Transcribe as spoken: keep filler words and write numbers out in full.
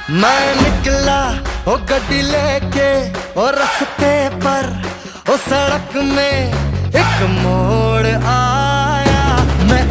मैं निकला ओ गड्डी लेके ओ रस्ते पर ओ सड़क में एक मोड़